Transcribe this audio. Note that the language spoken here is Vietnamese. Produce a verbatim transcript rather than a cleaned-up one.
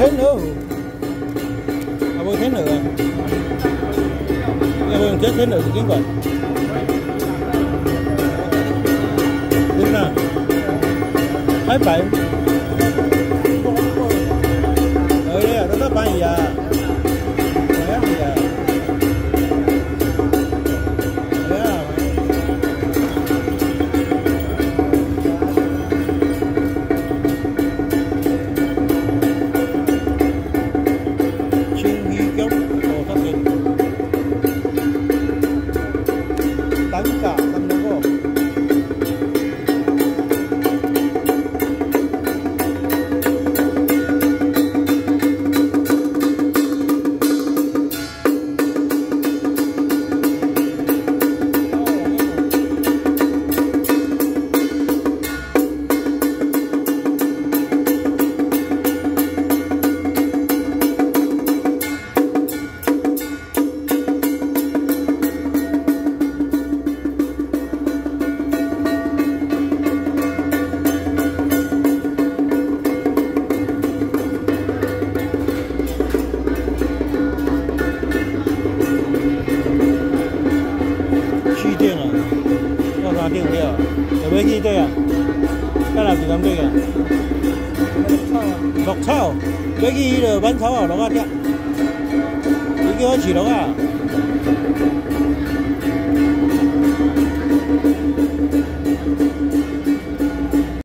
thế nữa, à bôi thế nữa, à bôi chết thế nữa thì kiếm vậy, đúng nào, hai bảy, ở đây là nó bán gì à, bán gì à. Tất cả tâm đúng không? Điện à, nó ra điện đấy à, ở bên kia đây à, cái là gì làm đây à, lọc thao, bên kia là bán tháo à, nó ra điện, cái kia chỉ đó à.